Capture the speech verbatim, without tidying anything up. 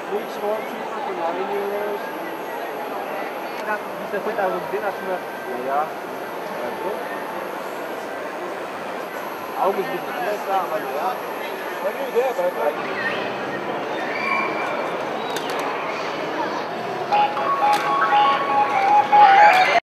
Sweet Stormtrooper for nine euros. Diese zweitausendzehn hast du mir. Naja, also. Augen ist ein bisschen anders da, aber ja. What do you do,